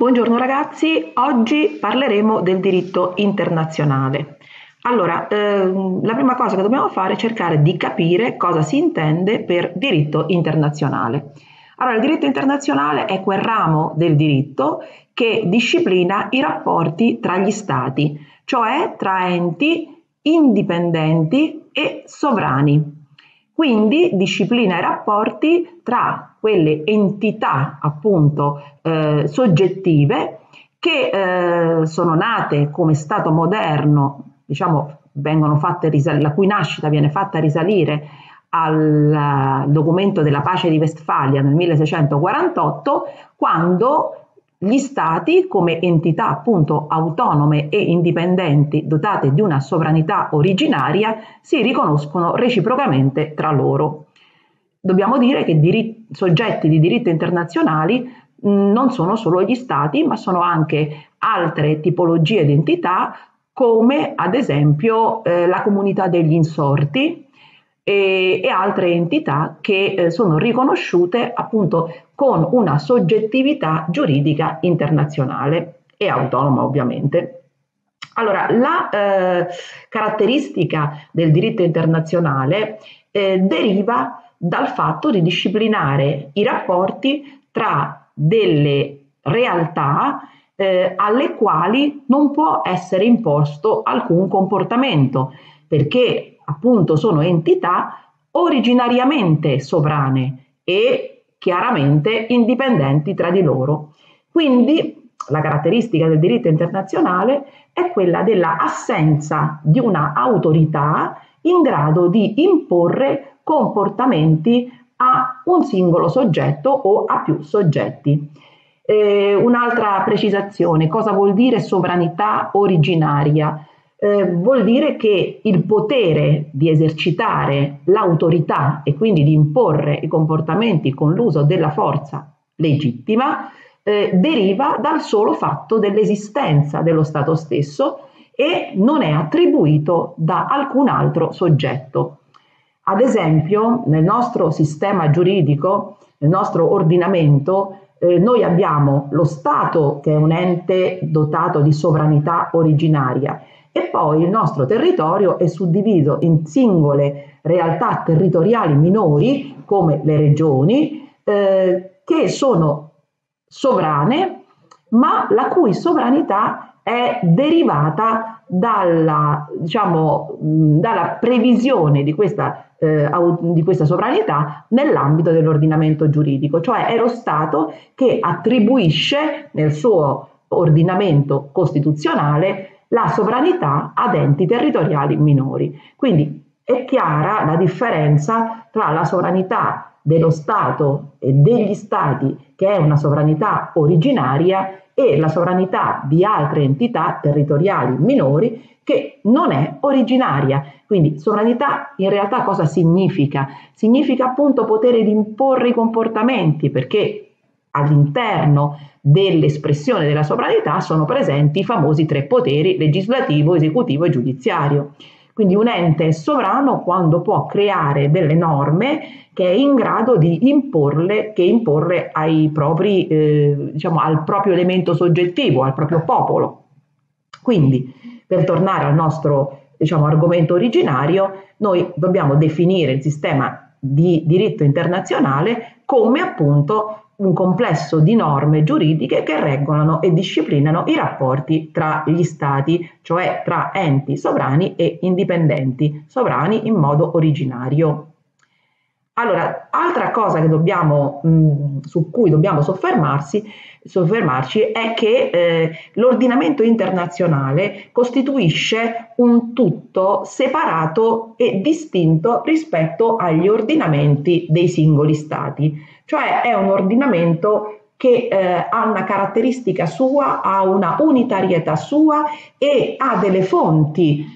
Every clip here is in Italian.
Buongiorno ragazzi, oggi parleremo del diritto internazionale. Allora, la prima cosa che dobbiamo fare è cercare di capire cosa si intende per diritto internazionale. Allora, il diritto internazionale è quel ramo del diritto che disciplina i rapporti tra gli stati, cioè tra enti indipendenti e sovrani. Quindi disciplina i rapporti tra quelle entità appunto soggettive che sono nate come Stato moderno, diciamo, la cui nascita viene fatta risalire al documento della pace di Westfalia nel 1648, quando gli stati, come entità appunto autonome e indipendenti dotate di una sovranità originaria, si riconoscono reciprocamente tra loro. Dobbiamo dire che soggetti di diritto internazionali non sono solo gli stati, ma sono anche altre tipologie di entità, come ad esempio la comunità degli insorti e altre entità che sono riconosciute appunto con una soggettività giuridica internazionale e autonoma ovviamente. Allora, la caratteristica del diritto internazionale deriva dal fatto di disciplinare i rapporti tra delle realtà alle quali non può essere imposto alcun comportamento, perché appunto sono entità originariamente sovrane e chiaramente indipendenti tra di loro. Quindi la caratteristica del diritto internazionale è quella dell'assenza di una autorità in grado di imporre comportamenti a un singolo soggetto o a più soggetti. Un'altra precisazione: cosa vuol dire sovranità originaria? Vuol dire che il potere di esercitare l'autorità e quindi di imporre i comportamenti con l'uso della forza legittima deriva dal solo fatto dell'esistenza dello Stato stesso e non è attribuito da alcun altro soggetto. Ad esempio, nel nostro sistema giuridico, nel nostro ordinamento, noi abbiamo lo Stato, che è un ente dotato di sovranità originaria, e poi il nostro territorio è suddiviso in singole realtà territoriali minori, come le regioni, che sono sovrane, ma la cui sovranità è derivata dalla previsione di questa sovranità nell'ambito dell'ordinamento giuridico, cioè è lo Stato che attribuisce nel suo ordinamento costituzionale la sovranità ad enti territoriali minori. Quindi è chiara la differenza tra la sovranità dello Stato e degli Stati, che è una sovranità originaria, e la sovranità di altre entità territoriali minori che non è originaria. Quindi sovranità in realtà cosa significa? Significa appunto potere di imporre i comportamenti, perché all'interno dell'espressione della sovranità sono presenti i famosi tre poteri: legislativo, esecutivo e giudiziario. Quindi un ente è sovrano quando può creare delle norme che è in grado di imporre ai propri, al proprio elemento soggettivo, al proprio popolo. Quindi, per tornare al nostro argomento originario, noi dobbiamo definire il sistema di diritto internazionale come appunto un complesso di norme giuridiche che regolano e disciplinano i rapporti tra gli stati, cioè tra enti sovrani e indipendenti, sovrani in modo originario. Allora, altra cosa che su cui dobbiamo soffermarci è che l'ordinamento internazionale costituisce un tutto separato e distinto rispetto agli ordinamenti dei singoli stati, cioè è un ordinamento che ha una caratteristica sua, ha una unitarietà sua e ha delle fonti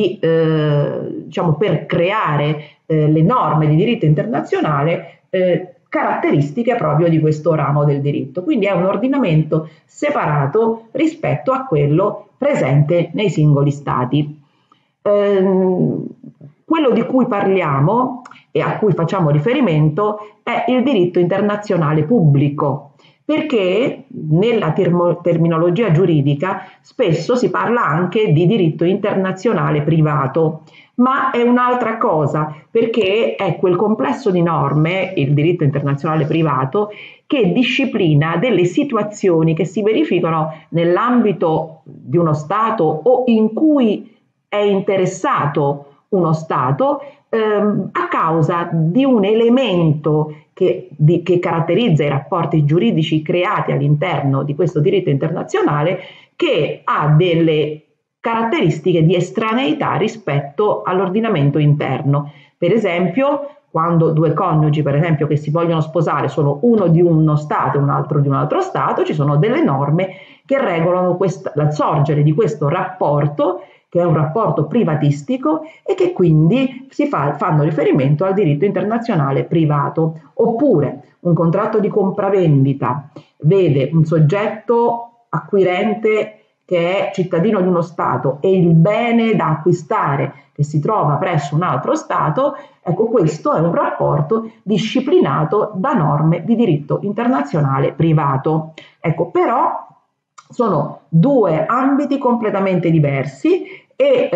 per creare le norme di diritto internazionale caratteristiche proprio di questo ramo del diritto. Quindi è un ordinamento separato rispetto a quello presente nei singoli stati. Quello di cui parliamo e a cui facciamo riferimento è il diritto internazionale pubblico, perché nella terminologia giuridica spesso si parla anche di diritto internazionale privato, ma è un'altra cosa, perché è quel complesso di norme, il diritto internazionale privato, che disciplina delle situazioni che si verificano nell'ambito di uno Stato o in cui è interessato uno Stato a causa di un elemento che caratterizza i rapporti giuridici creati all'interno di questo diritto internazionale, che ha delle caratteristiche di estraneità rispetto all'ordinamento interno. Per esempio, quando due coniugi, per esempio, che si vogliono sposare sono uno di uno Stato e un altro di un altro Stato, ci sono delle norme che regolano la sorgere di questo rapporto, che è un rapporto privatistico e che quindi fanno riferimento al diritto internazionale privato. Oppure un contratto di compravendita vede un soggetto acquirente che è cittadino di uno Stato e il bene da acquistare che si trova presso un altro Stato, ecco, questo è un rapporto disciplinato da norme di diritto internazionale privato. Ecco, però sono due ambiti completamente diversi e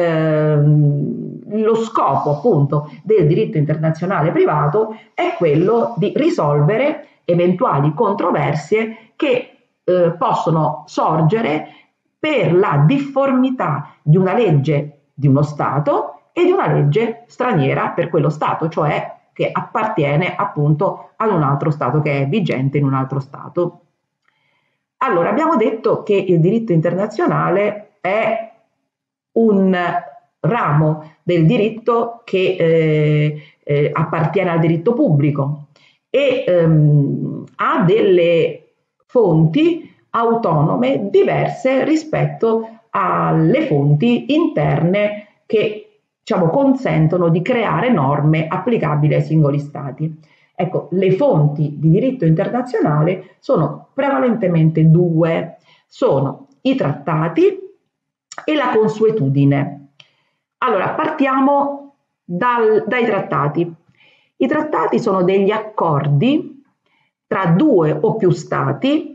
lo scopo appunto del diritto internazionale privato è quello di risolvere eventuali controversie che possono sorgere per la difformità di una legge di uno Stato e di una legge straniera per quello Stato, cioè che appartiene appunto ad un altro Stato, che è vigente in un altro Stato. Allora, abbiamo detto che il diritto internazionale è un ramo del diritto che appartiene al diritto pubblico e ha delle fonti autonome diverse rispetto alle fonti interne che, diciamo, consentono di creare norme applicabili ai singoli Stati. Ecco, le fonti di diritto internazionale sono prevalentemente due, sono i trattati e la consuetudine. Allora, partiamo dai trattati. I trattati sono degli accordi tra due o più Stati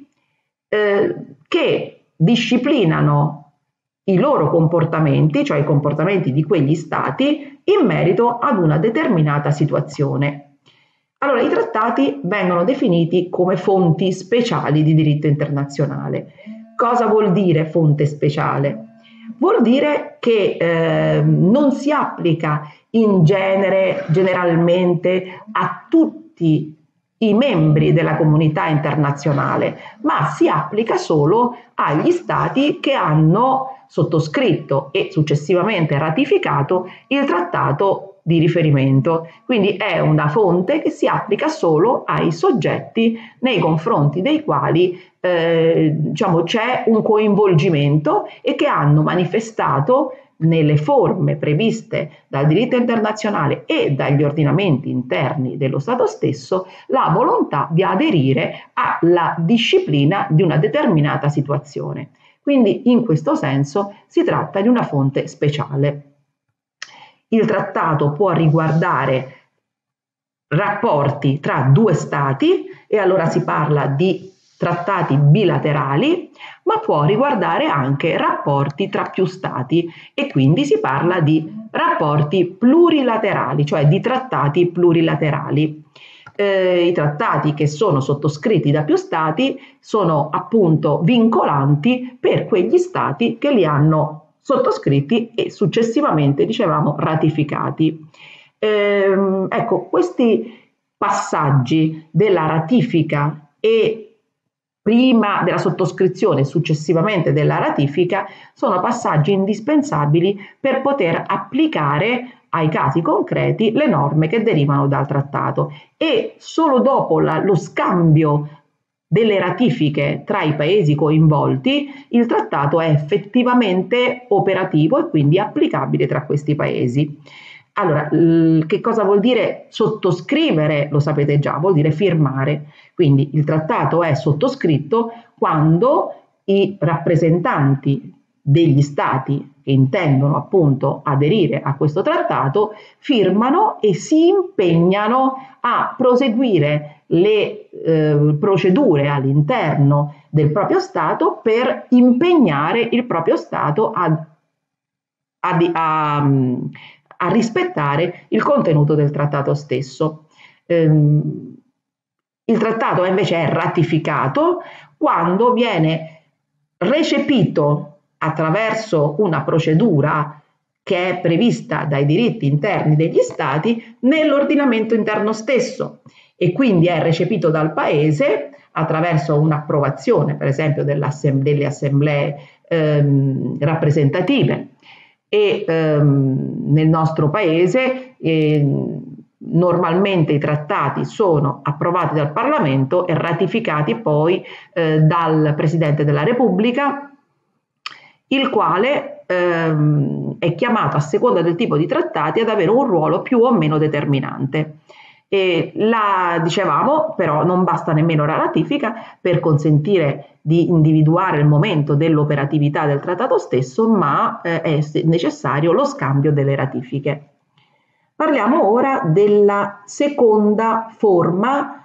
che disciplinano i loro comportamenti, cioè i comportamenti di quegli Stati, in merito ad una determinata situazione. Allora, i trattati vengono definiti come fonti speciali di diritto internazionale. Cosa vuol dire fonte speciale? Vuol dire che non si applica in genere, generalmente, a tutti i membri della comunità internazionale, ma si applica solo agli Stati che hanno sottoscritto e successivamente ratificato il trattato di riferimento. Quindi è una fonte che si applica solo ai soggetti nei confronti dei quali diciamo, c'è un coinvolgimento e che hanno manifestato nelle forme previste dal diritto internazionale e dagli ordinamenti interni dello Stato stesso la volontà di aderire alla disciplina di una determinata situazione. Quindi in questo senso si tratta di una fonte speciale. Il trattato può riguardare rapporti tra due Stati e allora si parla di trattati bilaterali, ma può riguardare anche rapporti tra più Stati e quindi si parla di rapporti plurilaterali, cioè di trattati plurilaterali. I trattati che sono sottoscritti da più Stati sono appunto vincolanti per quegli Stati che li hanno sottoscritti e successivamente, dicevamo, ratificati. Ecco, questi passaggi della ratifica e prima della sottoscrizione e successivamente della ratifica sono passaggi indispensabili per poter applicare ai casi concreti le norme che derivano dal trattato e solo dopo lo scambio delle ratifiche tra i paesi coinvolti il trattato è effettivamente operativo e quindi applicabile tra questi paesi. Allora, che cosa vuol dire sottoscrivere? Lo sapete già, vuol dire firmare. Quindi il trattato è sottoscritto quando i rappresentanti degli Stati che intendono appunto aderire a questo trattato firmano e si impegnano a proseguire le procedure all'interno del proprio Stato per impegnare il proprio Stato a rispettare il contenuto del trattato stesso. Il trattato invece è ratificato quando viene recepito attraverso una procedura che è prevista dai diritti interni degli Stati nell'ordinamento interno stesso e quindi è recepito dal Paese attraverso un'approvazione, per esempio, delle assemblee rappresentative. E nel nostro Paese normalmente i trattati sono approvati dal Parlamento e ratificati poi dal Presidente della Repubblica, il quale è chiamato, a seconda del tipo di trattati, ad avere un ruolo più o meno determinante. E dicevamo, però non basta nemmeno la ratifica per consentire di individuare il momento dell'operatività del trattato stesso, ma è necessario lo scambio delle ratifiche. Parliamo ora della seconda forma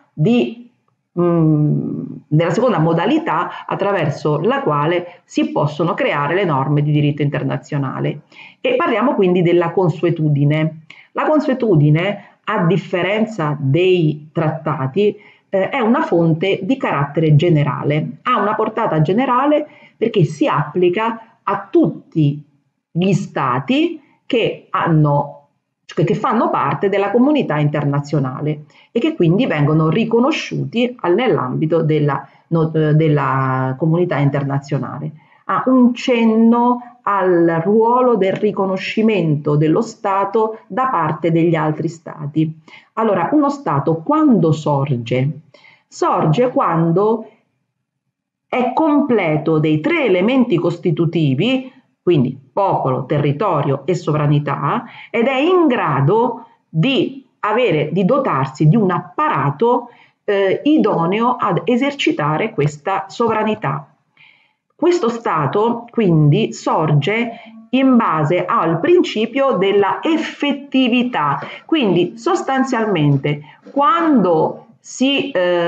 della seconda modalità attraverso la quale si possono creare le norme di diritto internazionale e parliamo quindi della consuetudine. La consuetudine, a differenza dei trattati, è una fonte di carattere generale, ha una portata generale perché si applica a tutti gli stati che fanno parte della comunità internazionale e che quindi vengono riconosciuti nell'ambito della comunità internazionale. Ha un cenno al ruolo del riconoscimento dello Stato da parte degli altri Stati. Allora, uno Stato quando sorge? Sorge quando è completo dei tre elementi costitutivi, quindi popolo, territorio e sovranità, ed è in grado di dotarsi di un apparato idoneo ad esercitare questa sovranità. Questo Stato quindi sorge in base al principio della effettività, quindi sostanzialmente quando si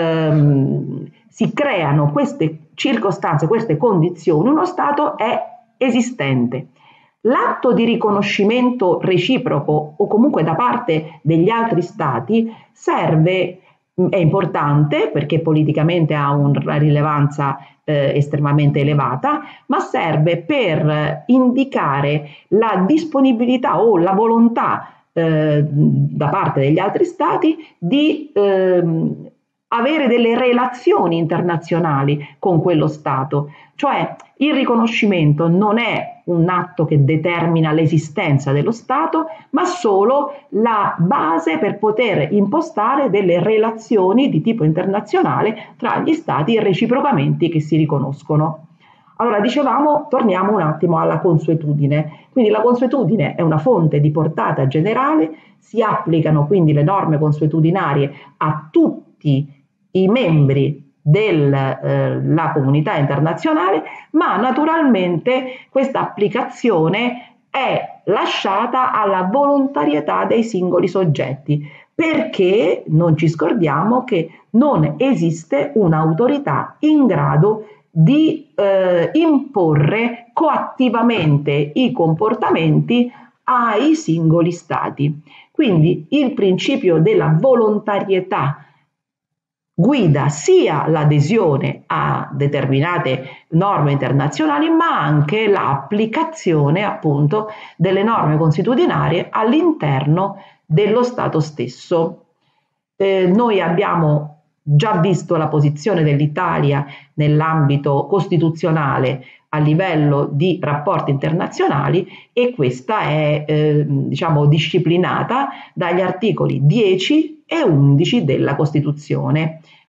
creano queste circostanze, queste condizioni, uno Stato è esistente. L'atto di riconoscimento reciproco o comunque da parte degli altri Stati è importante perché politicamente ha una rilevanza estremamente elevata, ma serve per indicare la disponibilità o la volontà da parte degli altri Stati di avere delle relazioni internazionali con quello Stato. Cioè il riconoscimento non è un atto che determina l'esistenza dello Stato, ma solo la base per poter impostare delle relazioni di tipo internazionale tra gli Stati reciprocamente che si riconoscono. Allora, dicevamo, torniamo un attimo alla consuetudine. Quindi la consuetudine è una fonte di portata generale, si applicano quindi le norme consuetudinarie a tutti i membri della comunità internazionale, ma naturalmente questa applicazione è lasciata alla volontarietà dei singoli soggetti, perché non ci scordiamo che non esiste un'autorità in grado di imporre coattivamente i comportamenti ai singoli stati. Quindi il principio della volontarietà guida sia l'adesione a determinate norme internazionali, ma anche l'applicazione appunto delle norme consuetudinarie all'interno dello Stato stesso. Noi abbiamo già visto la posizione dell'Italia nell'ambito costituzionale a livello di rapporti internazionali e questa è disciplinata dagli articoli 10 e 11 della Costituzione.